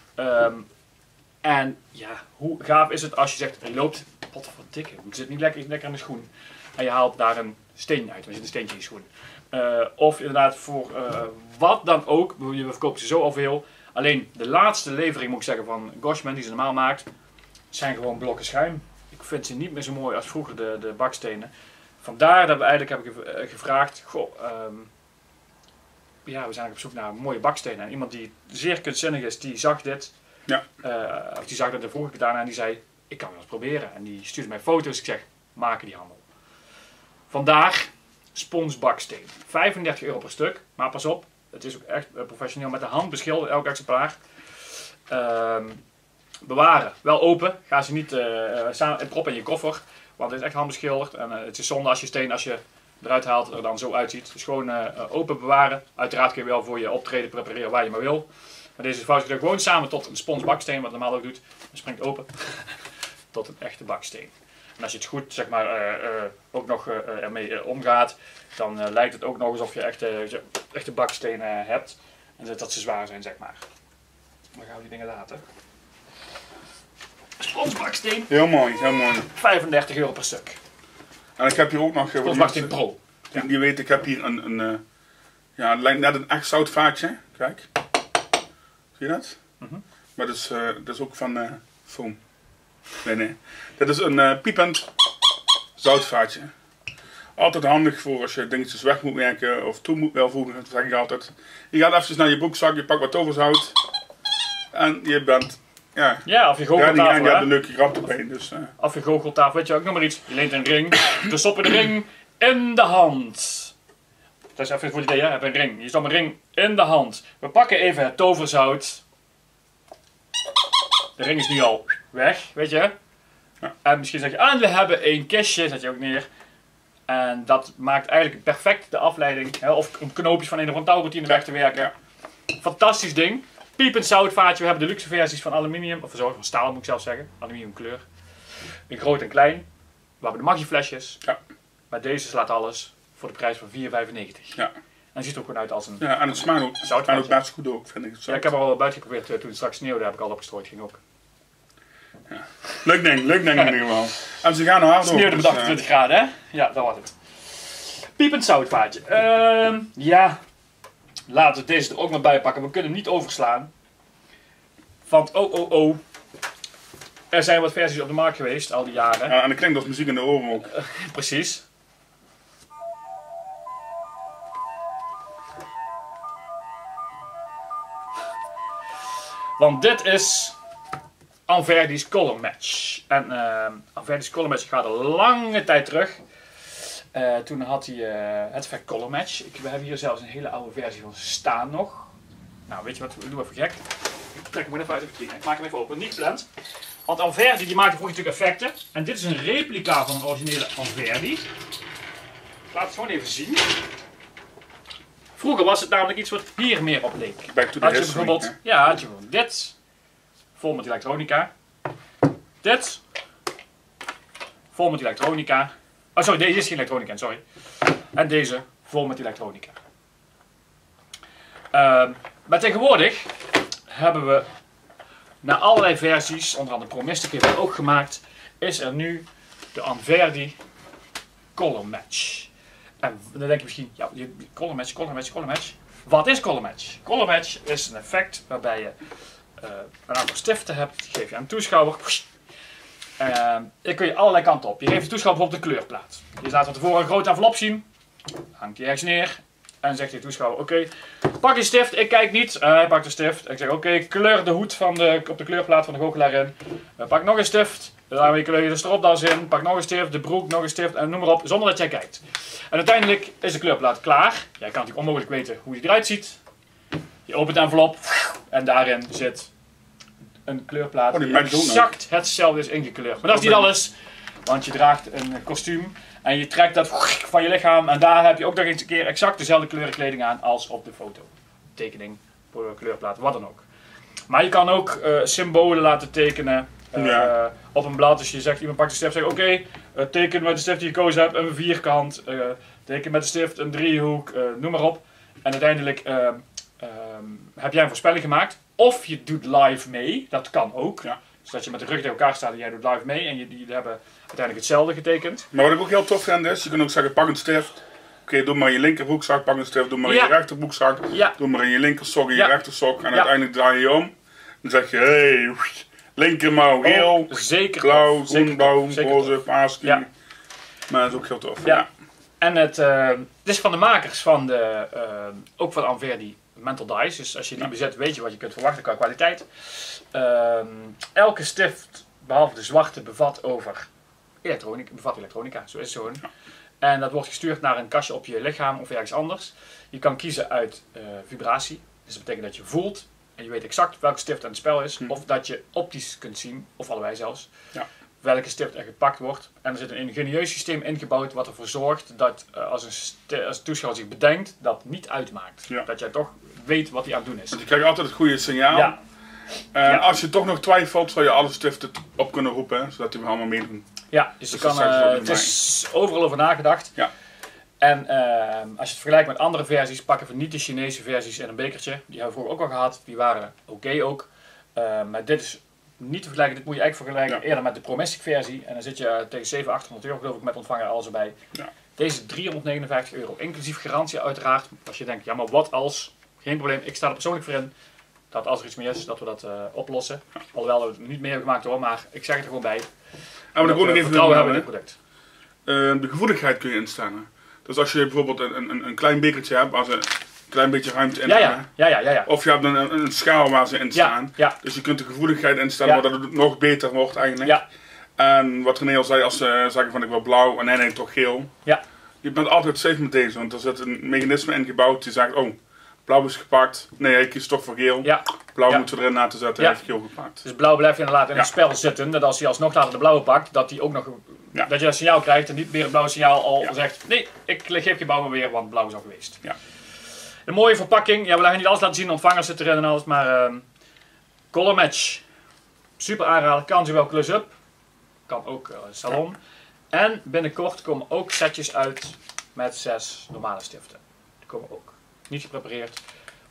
En ja, hoe gaaf is het als je zegt, je loopt, pot van dikke, het zit niet lekker in de schoen. En je haalt daar een steen uit, er zit een steentje in je schoen. Of inderdaad voor wat dan ook, je verkoopt ze zo al veel. Alleen de laatste levering, moet ik zeggen, van Goshman, die ze normaal maakt, zijn gewoon blokken schuim. Ik vind ze niet meer zo mooi als vroeger de bakstenen. Vandaar dat heb ik gevraagd, goh, ja, we zijn op zoek naar mooie bakstenen. En iemand die zeer kunstzinnig is, die zag dit. Ja. Of die zag dat de vorige gedaan en die zei, ik kan wel eens proberen. En die stuurde mij foto's. Ik zeg, maken die handel. Vandaag sponsbaksteen. 35 euro per stuk. Maar pas op, het is ook echt professioneel met de hand beschilderd, elk exemplaar. Bewaren. Wel open. Ga ze niet proppen in je koffer. Want het is echt handbeschilderd. En het is zonde als je steen, als je eruit haalt, er dan zo uitziet. Dus gewoon open bewaren. Uiteraard kun je wel voor je optreden prepareren waar je maar wil. Maar deze vouwt je gewoon samen tot een sponsbaksteen, wat normaal ook doet. Dan springt open tot een echte baksteen. En als je het goed, zeg maar, ook nog ermee omgaat, dan lijkt het ook nog alsof je echte bakstenen hebt. En dat ze zwaar zijn, zeg maar. Dan gaan we die dingen laten. Sponsbaksteen, Heel mooi, heel mooi. 35 euro per stuk. En ik heb hier ook nog... Sponsbaksteen Pro. Die weet, ik heb hier ja, het lijkt net een echt zoutvaatje. Kijk. Zie je dat? Maar dat is ook van foam. Nee. Dit is een piepend zoutvaatje. Altijd handig voor als je dingetjes weg moet werken of toe moet wel voegen, dat zeg ik altijd. Je gaat even naar je broekzak, je pakt wat toverzout. En je bent, ja, Ja, of je en goocheltafel, je hebt hè? een leuke grap erbij. Dus, Of je goocheltafel, weet je ook nog maar iets. Je leent een ring, dus stop je de ring in de hand. Dat is even voor het idee, hè? Heb een ring. Je stopt een ring in de hand. We pakken even het toverzout. De ring is nu al weg, weet je. Ja. En misschien zeg je, we hebben één kistje, zet je ook neer. En dat maakt eigenlijk perfect de afleiding. Hè? Of om knoopjes van een of andere touwroutine weg te werken. Ja. Fantastisch ding. Piepend zoutvaatje. We hebben de luxe versies van aluminium. Of van staal moet ik zelf zeggen. Aluminium kleur. In groot en klein. We hebben de Maggi-flesjes. Ja. Maar deze slaat alles voor de prijs van €4,95. Ja. En het ziet er ook gewoon uit als een... Ja, en het smaakt ook best goed ook, vind ik. Ja, ik heb er al buiten geprobeerd toen het straks sneeuwde, heb ik al opgestrooid, ging ook. Leuk ding in ieder geval. En ze gaan hard door. Sneeuwde met 28 graden, hè? Ja, dat was het. Piepend zoutvaatje. Ja, laten we deze er ook maar bij pakken. We kunnen hem niet overslaan. Want er zijn wat versies op de markt geweest al die jaren. Ja, en dat klinkt als muziek in de oren ook. Precies. Want dit is Anverdi's Color Match. En Anverdi's Color Match gaat een lange tijd terug. Toen had hij het effect Color Match. We hebben hier zelfs een hele oude versie van staan nog. Nou, weet je wat, we doen even gek. Ik trek hem even uit de vitrine. Ik maak hem even open. Niet blend. Want Anverdi die maakte vroeger natuurlijk effecten. En dit is een replica van een originele Anverdi. Laat het gewoon even zien. Vroeger was het namelijk iets wat hier meer op leek. Back to the Had je history, bijvoorbeeld, hè? ja, had je gewoon dit, vol met elektronica. Dit, vol met elektronica. Oh sorry, deze is geen elektronica, sorry. En deze, vol met elektronica. Maar tegenwoordig hebben we, na allerlei versies, onder andere Pro Mystic heeft het ook gemaakt, is er nu de Anverdi Color Match. En dan denk je misschien, ja, color match. Wat is color match? Color match is een effect waarbij je een aantal stiften hebt, die geef je aan een toeschouwer. Dan kun je allerlei kanten op. Je geeft de toeschouwer bijvoorbeeld een kleurplaat. Je laat van tevoren een grote envelop zien, hangt die ergens neer en zegt je toeschouwer, oké, pak je stift, ik kijk niet. Hij pakt de stift. Ik zeg, oké, kleur de hoed op de kleurplaat van de goochelaar in. Pak nog een stift. Daarmee kleur je de stropdas in. Pak nog een stift, de broek, nog een stift en noem maar op, zonder dat jij kijkt. En uiteindelijk is de kleurplaat klaar. Jij kan natuurlijk onmogelijk weten hoe die eruit ziet. Je opent de envelop en daarin zit een kleurplaat die exact hetzelfde is ingekleurd. Maar dat is niet alles, want je draagt een kostuum en je trekt dat van je lichaam en daar heb je ook nog eens een keer exact dezelfde kleurenkleding aan als op de foto. Tekening, kleurplaat, wat dan ook. Maar je kan ook symbolen laten tekenen op een blad. Dus je zegt, iemand pakt de stift en zegt, oké, teken met de stift die je gekozen hebt een vierkant, teken met de stift een driehoek, noem maar op. En uiteindelijk heb jij een voorspelling gemaakt. Of je doet live mee, dat kan ook. Ja. Dus dat je met de rug tegen elkaar staat en jij doet live mee en die hebben uiteindelijk hetzelfde getekend. Maar wat ik ook heel tof vind is, je kunt ook zeggen, pak een stift. Oké, doe maar in je linkerbroekzak, pak een stift, doe maar in je rechterbroekzak. Ja. Doe maar in je linkersok, in je rechtersok. En uiteindelijk draai je je om. Dan zeg je, hey, linkermouw geel, zeker blauw, groen, blauw, roze, paars. Ja. Maar dat is ook heel tof. Ja. En het is van de makers van ook van Anverdi Mental Dice. Dus als je die bezet, weet je wat je kunt verwachten qua kwaliteit. Elke stift, behalve de zwarte, bevat elektronica. Zo is het gewoon. Ja. En dat wordt gestuurd naar een kastje op je lichaam of ergens anders. Je kan kiezen uit vibratie. Dus dat betekent dat je voelt en je weet exact welke stift aan het spel is. Of dat je optisch kunt zien, of allebei zelfs, welke stift er gepakt wordt. En er zit een ingenieus systeem ingebouwd wat ervoor zorgt dat als een toeschouwer zich bedenkt, dat niet uitmaakt. Ja. Dat jij toch weet wat hij aan het doen is. Want je krijgt altijd het goede signaal. Ja. Als je toch nog twijfelt, zou je alle stiften op kunnen roepen, zodat die we allemaal meedoen. Ja, dus het is overal over nagedacht. Ja. En als je het vergelijkt met andere versies, pakken we niet de Chinese versies in een bekertje. Die hebben we vroeger ook al gehad, die waren oké ook. Maar dit is niet te vergelijken, dit moet je eigenlijk vergelijken eerder met de Pro Mystic versie. En dan zit je tegen 700-800 euro geloof ik met ontvanger alles erbij. Ja. Deze €359, inclusief garantie uiteraard. Als je denkt, ja maar wat als, geen probleem, ik sta er persoonlijk voor in. Dat als er iets meer is, dat we dat oplossen. Alhoewel we het niet meer hebben gemaakt hoor, maar ik zeg het er gewoon bij. En we nog even vertrouwen hebben in het product. De gevoeligheid kun je instellen. Dus als je bijvoorbeeld een klein bekertje hebt waar ze een klein beetje ruimte in hebben. Ja. Of je hebt een schaal waar ze in staan. Ja. Dus je kunt de gevoeligheid instellen zodat het nog beter wordt eigenlijk. Ja. En wat René al zei, als ze zeggen van ik wil blauw en nee toch geel. Ja. Je bent altijd safe met deze, want er zit een mechanisme ingebouwd die zegt oh, blauw is gepakt. Nee, hij kiest toch voor geel. Ja. Blauw moeten we erin laten zetten, hij heeft geel gepakt. Dus blauw blijft inderdaad in het spel zitten. Dat als hij alsnog later de blauwe pakt, dat hij ook nog dat je een signaal krijgt en niet meer het blauwe signaal al zegt nee, ik geef je blauw maar weer, want blauw is al geweest. Ja. Een mooie verpakking. Ja, we gaan niet alles laten zien, ontvangers zit erin en alles, maar Color Match. Super aanraden, kan zowel close-up, kan ook salon. Ja. En binnenkort komen ook setjes uit met 6 normale stiften. Die komen ook. Niet geprepareerd.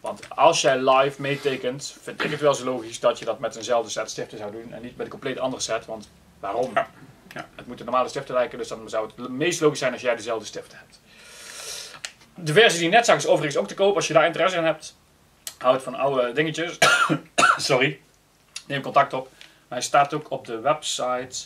Want als jij live meetekent, vind ik het wel zo logisch dat je dat met eenzelfde set stiften zou doen en niet met een compleet andere set, want waarom? Ja. Ja. Het moet een normale stiften lijken, dus dan zou het meest logisch zijn als jij dezelfde stiften hebt. De versie die je net zag is overigens ook te koop als je daar interesse in hebt. Houdt van oude dingetjes. Sorry. Neem contact op. Maar hij staat ook op de website.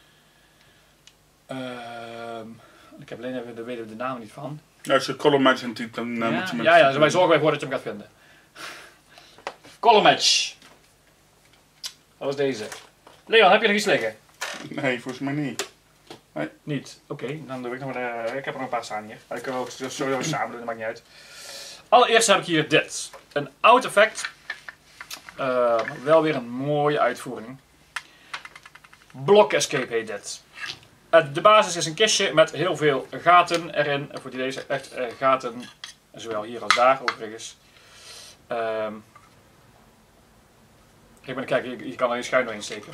Ik heb alleen even, daar weten we de naam niet van. Ja, als je Color Match intypt, dan moet je met... Ja, wij zorgen ervoor dat je hem gaat vinden. Color Match. Dat was deze. Leon, heb je nog iets liggen? Nee, volgens mij niet. Niet? Oké, dan doe ik nog maar. Ik heb er nog een paar staan hier. Maar ik kan ook sowieso samen doen, dat maakt niet uit. Allereerst heb ik hier dit. Een oud effect. Wel weer een mooie uitvoering. Block Escape heet dit. De basis is een kistje met heel veel gaten erin. Voor deze echt gaten, zowel hier als daar overigens. Kijk, je kan er een schuin doorheen steken.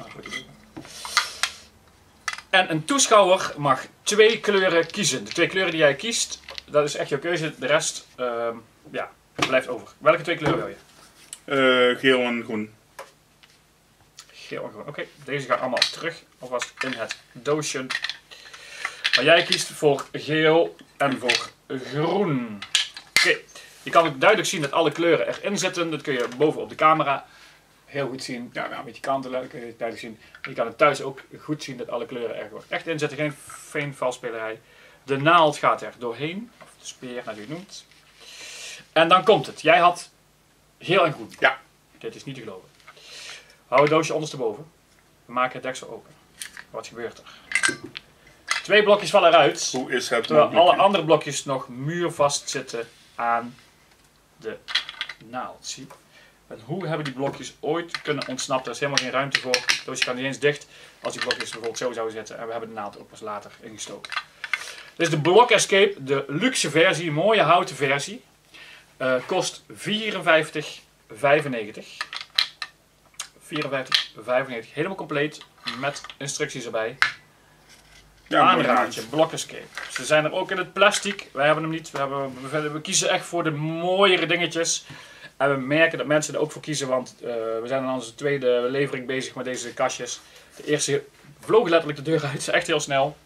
En een toeschouwer mag 2 kleuren kiezen. De 2 kleuren die jij kiest, dat is echt jouw keuze. De rest, ja, blijft over. Welke 2 kleuren wil je? Geel en groen. Geel en groen. Oké, deze gaan allemaal terug. Alvast in het doosje. Maar jij kiest voor geel en voor groen. Oké, je kan ook duidelijk zien dat alle kleuren erin zitten. Dat kun je boven op de camera heel goed zien. Ja, een beetje kantelen kun je duidelijk zien. Je kan het thuis ook goed zien dat alle kleuren er gewoon echt in zitten. Geen valsspelerij. De naald gaat er doorheen. Of de speer, nou die je noemt. En dan komt het. Jij had geel en groen. Ja. Dit is niet te geloven. Hou het doosje ondersteboven. We maken het deksel open. Wat gebeurt er? 2 blokjes vallen eruit. Hoe is het Terwijl mogelijk? alle andere blokjes nog muurvast zitten aan de naald. Zie. En hoe hebben die blokjes ooit kunnen ontsnappen? Er is helemaal geen ruimte voor. Het doosje kan niet eens dicht als die blokjes bijvoorbeeld zo zouden zitten. En we hebben de naald ook pas later ingestoken. Dit is de Block Escape, de luxe versie, mooie houten versie. Kost €54,95. €54,95. Helemaal compleet met instructies erbij. Ja, Aanraadje, Block Escape. Ze zijn er ook in het plastic. Wij hebben hem niet. We kiezen echt voor de mooiere dingetjes. En we merken dat mensen er ook voor kiezen, want we zijn aan onze tweede levering bezig met deze kastjes. De eerste vloog letterlijk de deur uit, echt heel snel.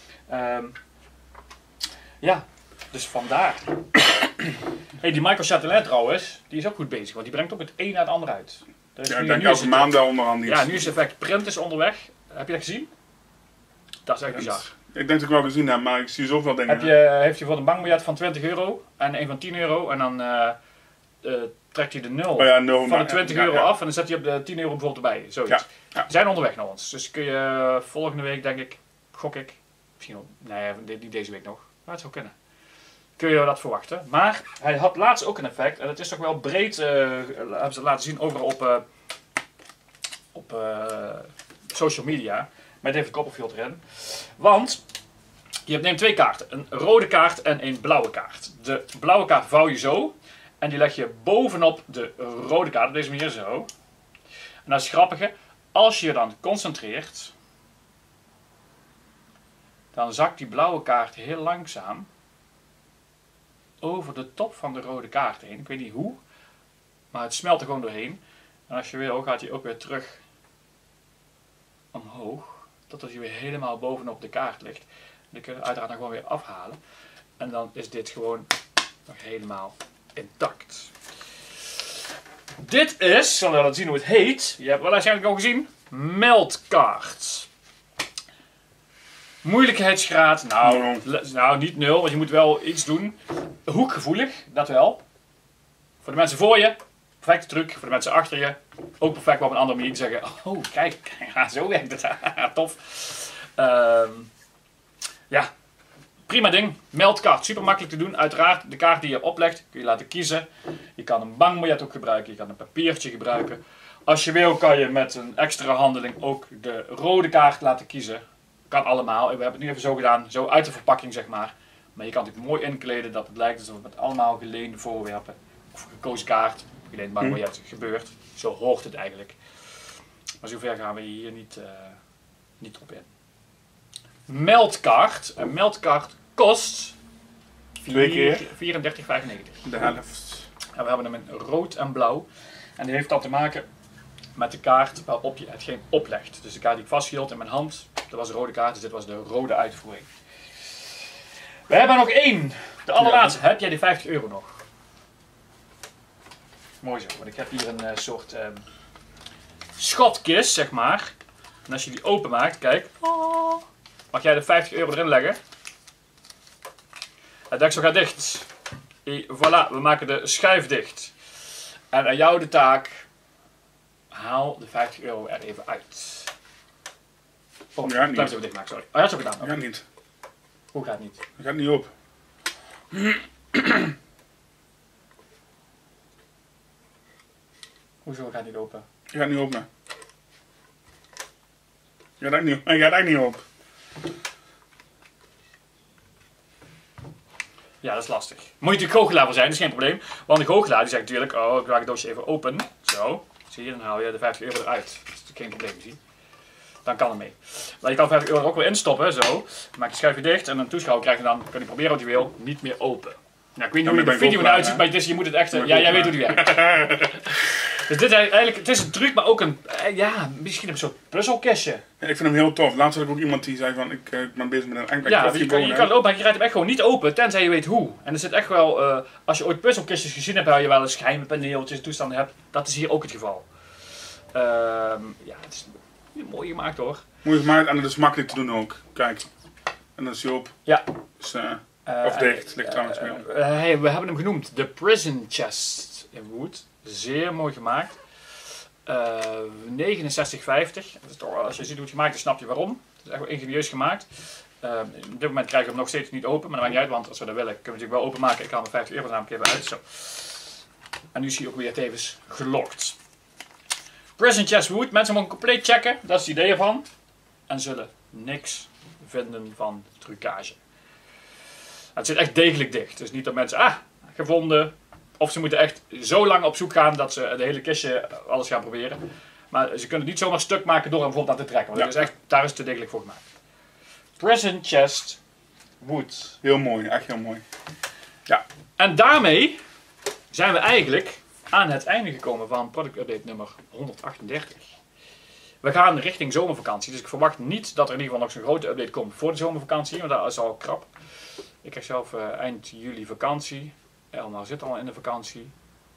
Ja, dus vandaar. Hey, die Michael Chatelain trouwens, die is ook goed bezig, want die brengt ook het een naar het ander uit. Dus Ja, ik denk elke maand wel onderhand iets. Ja, nu is het effect print is onderweg. Heb je dat gezien? Dat is echt bizar. Ik denk dat ik wel gezien heb, maar ik zie zoveel dingen. Heeft hij voor een bankbiljet van €20 en een van €10 en dan trekt hij de 0 Oh ja, 0 van de €20 af en dan zet hij op de €10 bijvoorbeeld erbij. Zoiets. Ja. We zijn onderweg naar ons, dus kun je volgende week denk ik, gok ik, misschien wel, nee niet deze week nog, maar het zou kunnen. Kun je dat verwachten. Maar hij had laatst ook een effect en het is toch wel breed, hebben ze laten zien overal op social media. Met even koppelfilter erin. Want je neemt 2 kaarten. Een rode kaart en een blauwe kaart. De blauwe kaart vouw je zo. En die leg je bovenop de rode kaart. Op deze manier zo. En dat is het grappige. Als je je dan concentreert. Dan zakt die blauwe kaart heel langzaam. Over de top van de rode kaart heen. Ik weet niet hoe. Maar het smelt er gewoon doorheen. En als je wil gaat hij ook weer terug omhoog. Totdat hij weer helemaal bovenop de kaart ligt. Dan kun je uiteraard dan gewoon weer afhalen. En dan is dit gewoon nog helemaal intact. Dit is, zullen we laten zien hoe het heet. Je hebt wel waarschijnlijk al gezien. Meldkaart. Moeilijkheidsgraad, nou niet 0, want je moet wel iets doen. Hoekgevoelig, dat wel. Voor de mensen voor je, perfecte truc. Voor de mensen achter je, ook perfect, maar op een andere manier zeggen. Oh, kijk, zo werkt het. Tof. Ja, prima ding. Meldkaart, super makkelijk te doen. Uiteraard, de kaart die je oplegt, kun je laten kiezen. Je kan een bankbiljet ook gebruiken, je kan een papiertje gebruiken. Als je wil, kan je met een extra handeling ook de rode kaart laten kiezen. Kan allemaal. We hebben het nu even zo gedaan, zo uit de verpakking zeg maar. Maar je kan het mooi inkleden dat het lijkt alsof het met allemaal geleende voorwerpen of gekozen kaart, geleend bankbiljet gebeurt. Zo hoort het eigenlijk. Maar zover gaan we hier niet op in. Meldkaart. Een meldkaart kost 2 keer 34,95. de helft. En we hebben hem in rood en blauw. En die heeft dan te maken met de kaart waarop je hetgeen oplegt. Dus de kaart die ik vasthield in mijn hand, dat was de rode kaart, dus dit was de rode uitvoering. We hebben nog één. De allerlaatste. Heb jij die €50 nog? Mooi zo, want ik heb hier een soort schatkist, zeg maar. En als je die openmaakt, kijk. Mag jij de €50 erin leggen? Het deksel gaat dicht. Et voilà, we maken de schuif dicht. En aan jou de taak. Haal de €50 er even uit. Oh, ja, niet. Dat even dichtmaken, sorry. Oh, je had het zo gedaan. Ja, niet. Hoe gaat het niet? Dat gaat niet op. Hoezo gaat het niet open? Je gaat niet op, man. Hij gaat echt niet op. Ja, dat is lastig. Moet je natuurlijk goochelaar voor zijn, dat is geen probleem. Want de goochelaar die zegt natuurlijk, oh, ik maak het doosje even open. Zo, zie je, dan haal je de €50 eruit. Dat is natuurlijk geen probleem, zie je. Dan kan het mee. Maar je kan €50 er ook weer instoppen, zo. Dan maak je schuifje dicht en een toeschouwer krijgt hem dan, kan hij proberen wat hij wil, niet meer open. Nou, ik weet niet hoe de video eruit ziet, maar het is, je moet het echt, ja, jij weet hoe die werkt. Dus dit is eigenlijk, het is een truc, maar ook een, ja, misschien een soort puzzelkistje. Ja, ik vind hem heel tof. Laatst had ik ook iemand die zei van, ik ben bezig met een enkele Ja, je kan het open, maar je rijdt hem echt gewoon niet open, tenzij je weet hoe. En er zit echt wel, als je ooit puzzelkistjes gezien hebt, waar je wel eens geheime paneeltjes, toestanden hebt, dat is hier ook het geval. Ja, het is mooi gemaakt hoor. Mooi gemaakt en het is makkelijk te doen ook. Kijk. En dan is hij op. Ja. Dus, of dicht, ligt trouwens mee. Hey, we hebben hem genoemd de Prison Chest in Wood. Zeer mooi gemaakt. 69,50. Dat is toch, als je ziet hoe het gemaakt is, snap je waarom. Het is echt wel ingenieus gemaakt. Op dit moment krijgen we hem nog steeds niet open, maar dat maakt niet uit, want als we dat willen, kunnen we natuurlijk wel openmaken. Ik haal mijn €50 namelijk even uit. Zo. En nu zie je ook weer tevens gelokt. Prison Chest Wood. Mensen mogen compleet checken, dat is het idee ervan. En zullen niks vinden van trucage. Het zit echt degelijk dicht. Dus niet dat mensen, gevonden. Of ze moeten echt zo lang op zoek gaan dat ze de hele kistje alles gaan proberen. Maar ze kunnen het niet zomaar stuk maken door hem bijvoorbeeld aan te trekken. Want daar is het te degelijk voor gemaakt. Prison Chest Wood. Heel mooi, echt heel mooi. Ja. En daarmee zijn we eigenlijk aan het einde gekomen van product update nummer 138. We gaan richting zomervakantie, dus ik verwacht niet dat er in ieder geval nog zo'n grote update komt voor de zomervakantie, want dat is al krap. Ik krijg zelf eind juli vakantie. Elmar zit al in de vakantie.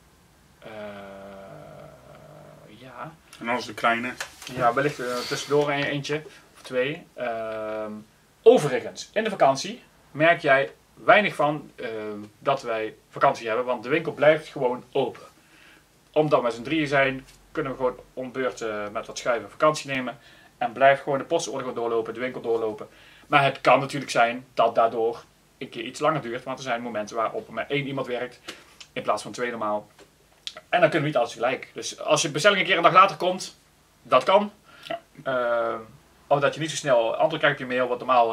Ja. En dan is de kleine. Ja, wellicht tussendoor eentje of twee. Overigens, in de vakantie merk jij weinig van dat wij vakantie hebben, want de winkel blijft gewoon open. Omdat we met z'n drieën zijn, kunnen we gewoon om beurt met wat schuiven vakantie nemen. En blijft gewoon de postorder doorlopen, de winkel doorlopen. Maar het kan natuurlijk zijn dat daardoor een keer iets langer duurt, want er zijn momenten waarop er maar 1 iemand werkt in plaats van 2 normaal. En dan kunnen we niet alles gelijk. Dus als je bestelling een keer een dag later komt, dat kan. Ja. Of dat je niet zo snel antwoord krijgt op je mail, wat normaal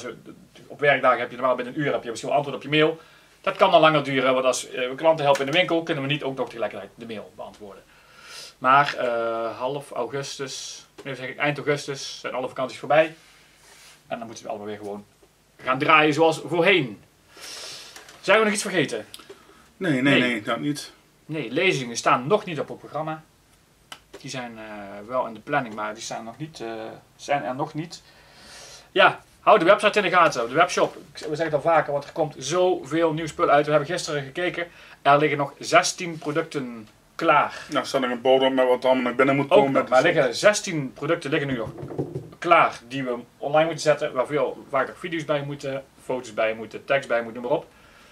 op werkdagen heb je normaal binnen een uur heb je misschien wel antwoord op je mail. Dat kan dan langer duren, want als we klanten helpen in de winkel, kunnen we niet ook nog tegelijkertijd de mail beantwoorden. Maar half augustus, nee, zeg ik, eind augustus zijn alle vakanties voorbij. En dan moeten we allemaal weer gewoon gaan draaien zoals voorheen. Zijn we nog iets vergeten? Nee, dat niet. Nee, lezingen staan nog niet op het programma. Die zijn wel in de planning, maar die zijn er nog niet. Ja, hou de website in de gaten, de webshop. We zeggen het al vaker, want er komt zoveel nieuw spul uit. We hebben gisteren gekeken. Er liggen nog 16 producten klaar. Nou, staat er een bodem met wat allemaal naar binnen moet Ook komen. nog, maar liggen 16 producten liggen nu nog klaar die we online moeten zetten. Waar vaak nog video's bij moeten, foto's bij moeten, tekst bij moet, noem maar op.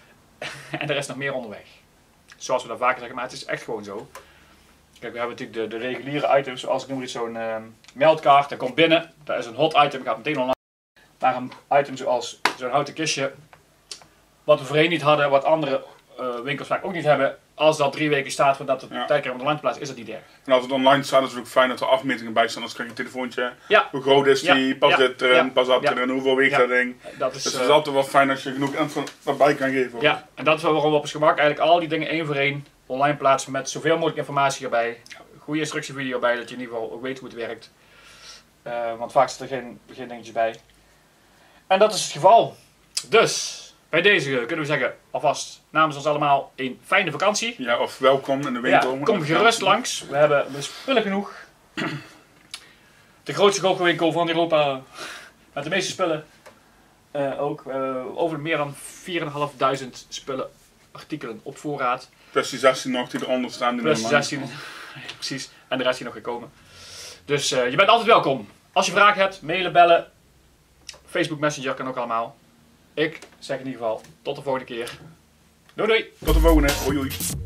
En er is nog meer onderweg. Zoals we dat vaker zeggen, maar het is echt gewoon zo. Kijk, we hebben natuurlijk de reguliere items, zoals ik noem het zo'n meldkaart. Dat komt binnen, dat is een hot item, gaat meteen online. Maar een item zoals zo'n houten kistje, wat we voorheen niet hadden, wat andere winkels vaak ook niet hebben. Als dat 3 weken staat voordat het tijd krijgt om online te plaatsen, is dat niet erg. En als het online staat, is het ook fijn dat er afmetingen bij staan. Anders krijg je een telefoontje. Ja. Hoe groot is die? Pas dit erin, pas dat erin. Hoeveel weegt dat ding? Dat is, dus het is altijd wel fijn als je genoeg info erbij kan geven. Ja, en dat is waarom we op ons gemak eigenlijk al die dingen 1 voor 1 online plaatsen met zoveel mogelijk informatie erbij. Goede instructievideo bij, dat je in ieder geval ook weet hoe het werkt. Want vaak zit er geen dingetjes bij. En dat is het geval. Dus, bij deze kunnen we zeggen, alvast namens ons allemaal een fijne vakantie. Ja, of welkom in de winkel. Ja, kom gerust langs. We hebben de spullen genoeg. De grootste goochelwinkel van Europa. Met de meeste spullen. Ook over meer dan 4.500 spullen, artikelen op voorraad. Plus die 16 nog die eronder staan. Die Plus die 16, precies. En de rest die nog gekomen. Dus je bent altijd welkom. Als je vragen hebt, mailen, bellen. Facebook Messenger kan ook allemaal. Ik zeg in ieder geval tot de volgende keer. Doei doei. Tot de volgende. Hoi hoi.